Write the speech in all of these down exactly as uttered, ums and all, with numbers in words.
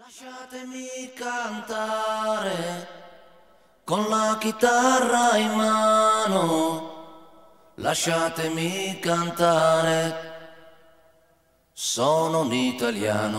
Lasciatemi cantare con la chitarra in mano, lasciatemi cantare, sono un italiano.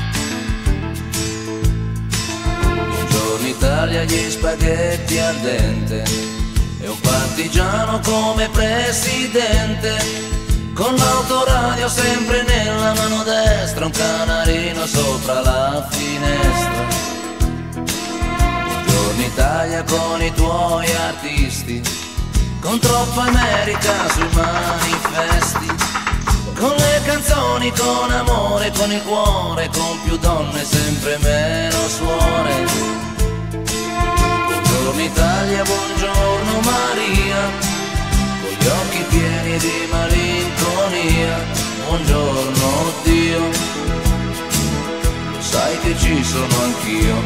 Buongiorno Italia, gli spaghetti al dente e un partigiano come presidente, con l'autoradio sempre nella mano destra, un canarino sopra la finestra. Buongiorno Italia con i tuoi artisti, con troppa America sui manifesti, con le canzoni, con amore, con il cuore, con più donne, sempre meno suore. Buongiorno Italia, buongiorno Maria, con gli occhi pieni di malinconia. Buongiorno Dio, lo sai che ci sono anch'io.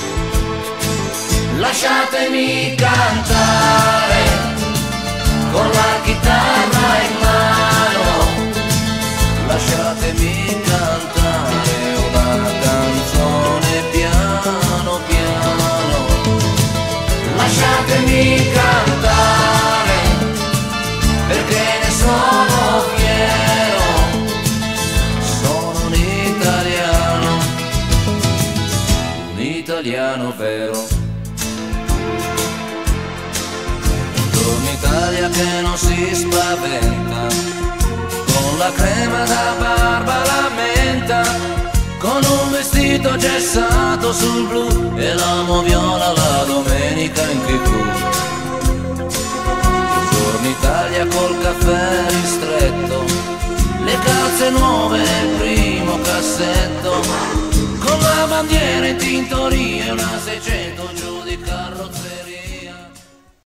Lasciatemi cantare con la chitarra in mano, lasciatemi cantare una canzone piano piano. Lasciatemi cantare perché ne sono fiero, sono un italiano, un italiano vero. Buongiorno Italia che non si spaventa, con la crema da barba la menta, con un vestito gessato sul blu e l'amo viola la domenica in tivù. Buongiorno Italia col caffè ristretto, le calze nuove nel primo cassetto, con la bandiera in tintoria e una seicento giù.